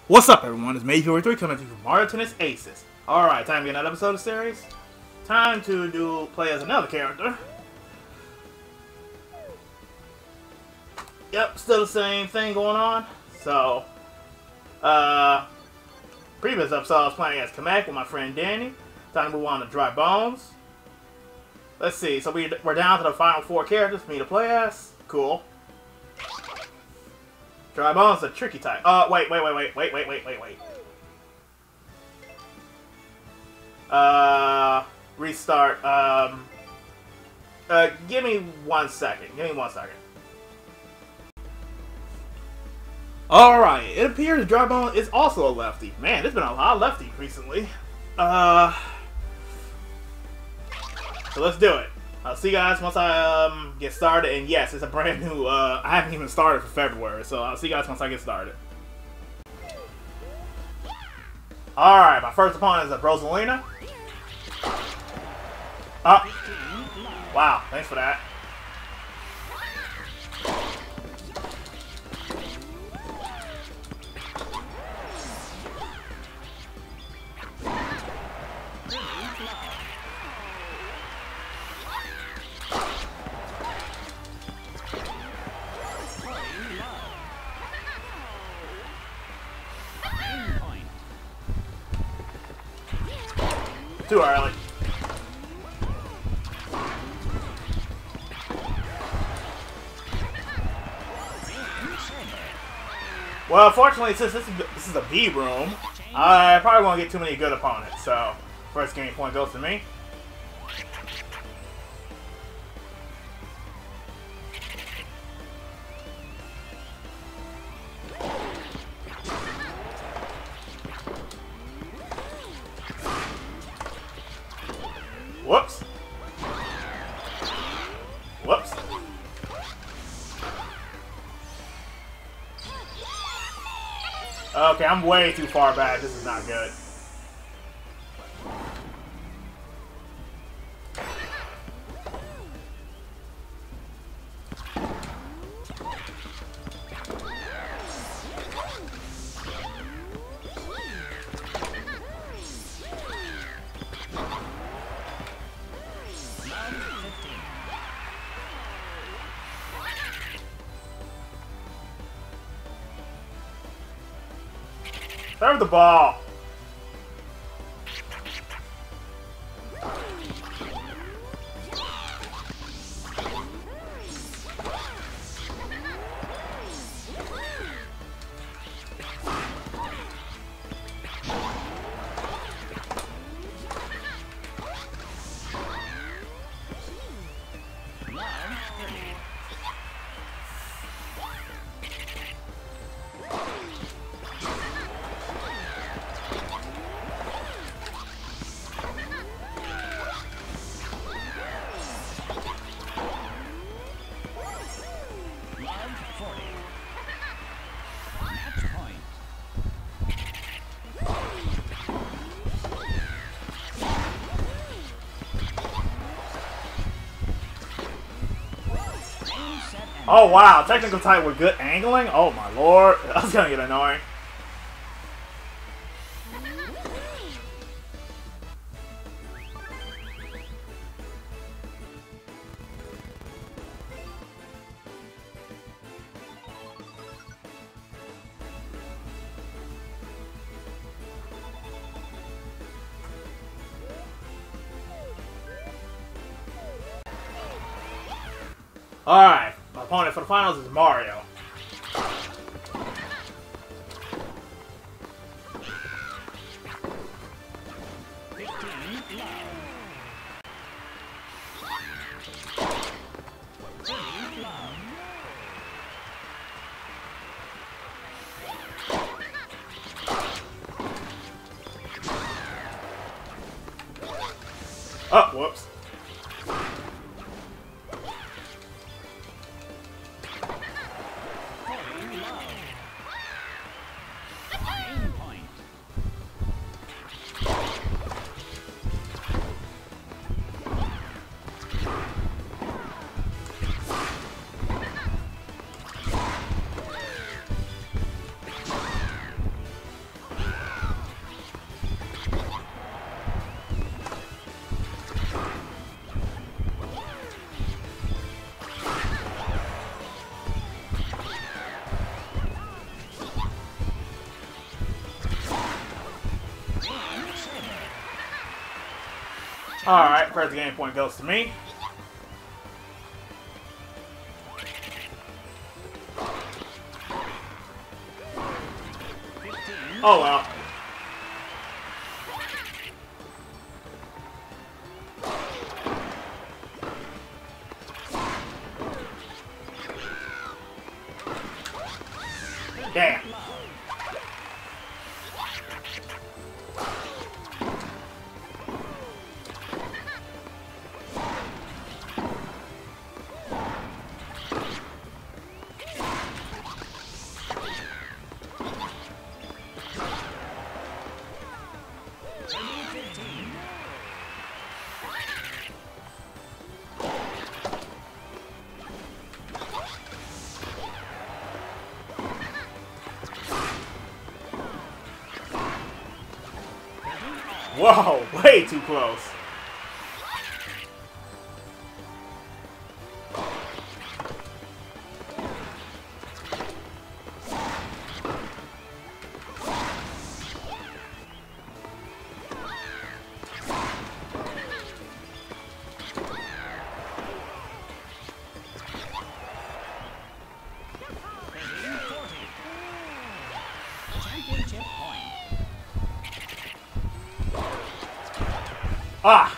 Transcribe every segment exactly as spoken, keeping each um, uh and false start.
What's up, everyone? It's Mage three coming to you from Mario Tennis Aces. Alright, time to get another episode of the series. Time to do play as another character. Yep, still the same thing going on. So, uh, previous episode I was playing as Kamek with my friend Danny. Time to move on to Dry Bones. Let's see, so we, we're down to the final four characters for me to play as. Cool. Dry Bones is a tricky type. Oh, wait, wait, wait, wait, wait, wait, wait, wait, wait. Uh, restart. Um, uh, give me one second. Give me one second. Alright, it appears Dry Bones is also a lefty. Man, there's been a lot of lefties recently. Uh, so let's do it. I'll see you guys once I um, get started, and yes, it's a brand new, uh, I haven't even started for February, so I'll see you guys once I get started. Alright, my first opponent is a Rosalina. Oh, wow, thanks for that. Too early. Well, fortunately, since this is, this is a B room, I probably won't get too many good opponents, so first game point goes to me. Whoops. Whoops. Okay, I'm way too far back. This is not good. Serve the ball. Oh wow, technical type with good angling? Oh my lord, that's gonna get annoying. Alright, my opponent for the finals is Mario. Oh, whoops. Alright, first game point goes to me. Oh well. Damn. Whoa, way too close. Ah!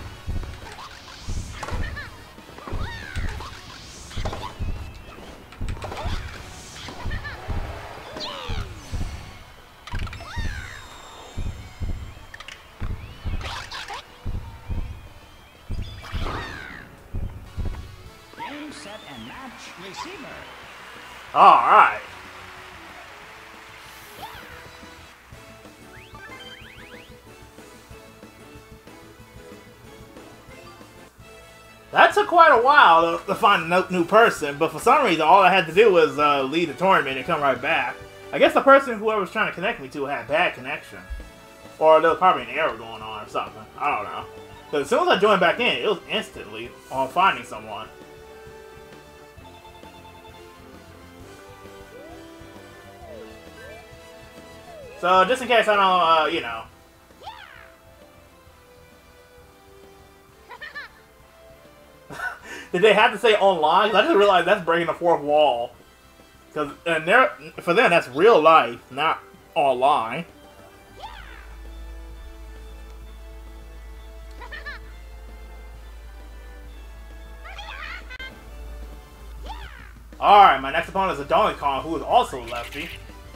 Game, set, and match receiver. All right. That took quite a while to, to find a new person, but for some reason, all I had to do was uh, leave the tournament and come right back. I guess the person whoever was trying to connect me to had bad connection. Or there was probably an error going on or something. I don't know. But as soon as I joined back in, it was instantly on finding someone. So, just in case I don't, uh, you know. Did they have to say online? 'Cause I just realized that's breaking the fourth wall. Because and they're, for them, that's real life, not online. Alright, my next opponent is a Donkey Kong, who is also a lefty.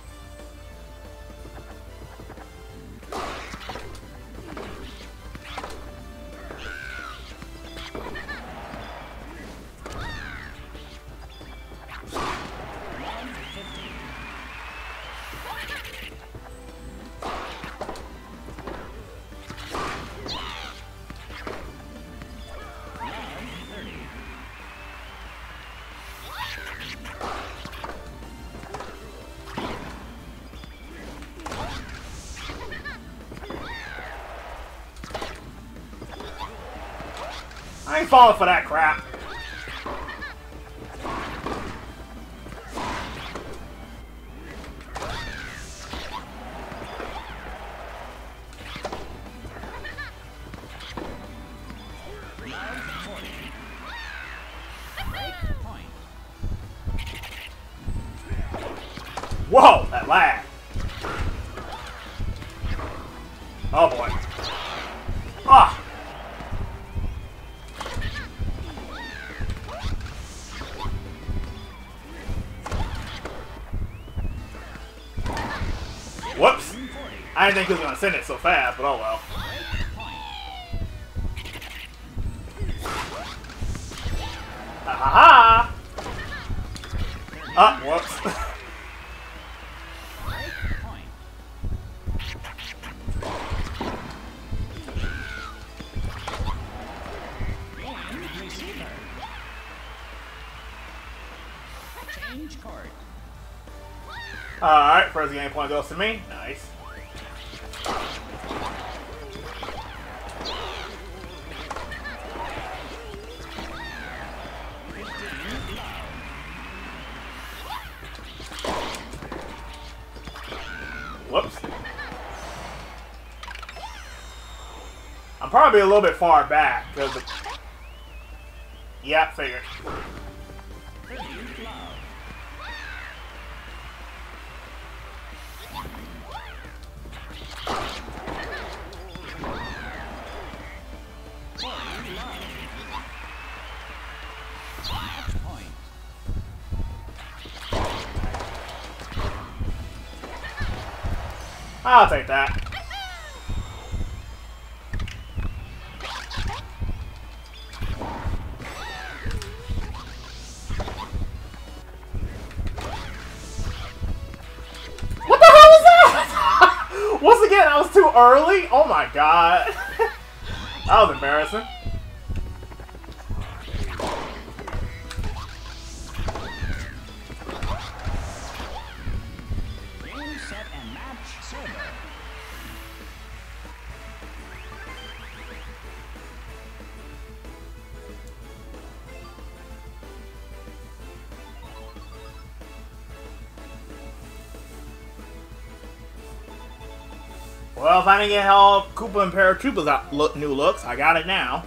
I ain't falling for that crap. Whoa, that lag. Oh boy. Ah. Whoops. I didn't think he was going to send it so fast, but oh well. Ha ha ha! Ah, whoops. Change card. Alright, first game point goes to me. Nice. Whoops. I'm I'm probably a little bit far back, because... The... Yeah, figured. I'll take that. What the hell was that? Once again, I was too early? Oh my god. That was embarrassing. Well, if I didn't get all Koopa and Paratroopers out look, new looks, I got it now.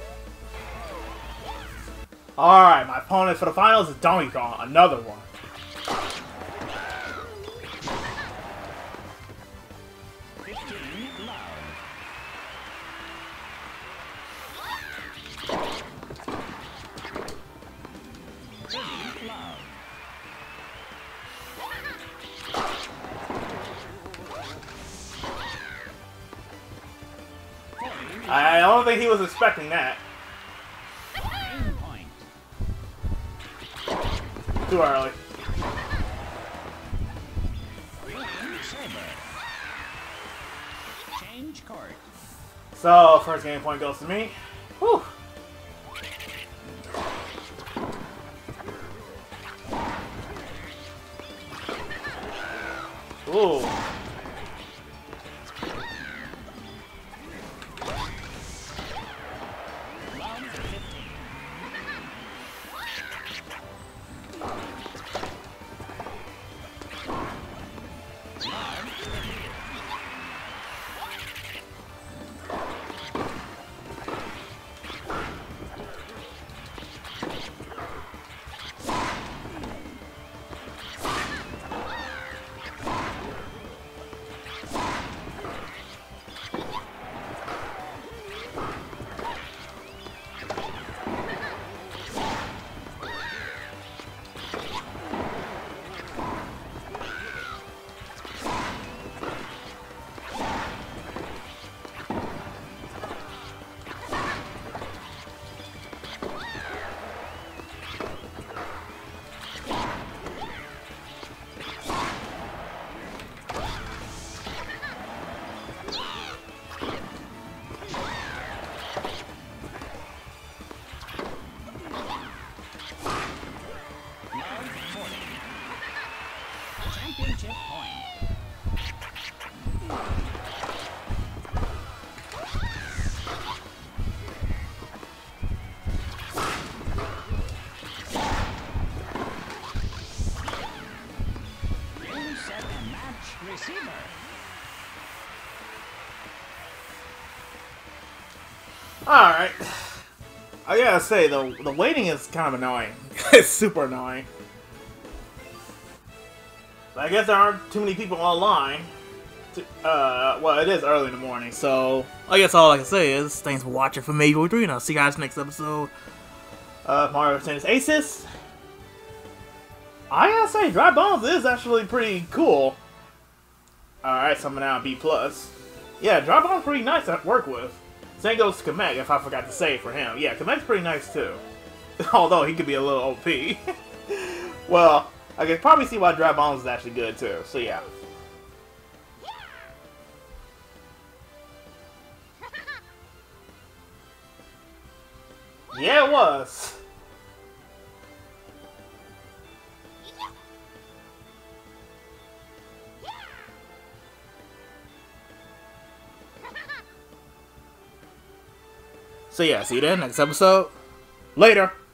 Alright, my opponent for the finals is Donkey Kong, another one. I don't think he was expecting that. Too early. Change court. So, first game point goes to me. Whew. Ooh. Championship point. Game, set, and match. Receiver. Alright. I gotta say, the, the waiting is kind of annoying. It's super annoying. I guess there aren't too many people online. To, uh, well, it is early in the morning, so I guess all I can say is thanks for watching for Maybe three, and I'll see you guys next episode of Mario Tennis Aces. I gotta say, Dry Bones is actually pretty cool. Alright, something out B plus. Yeah, Dry Bones pretty nice to work with. Same goes to Kamek, if I forgot to say for him. Yeah, Kamek's pretty nice too. Although he could be a little O P. Well, I can probably see why Dry Bones is actually good too, so yeah. Yeah, it was. So yeah, see you then next episode. Later.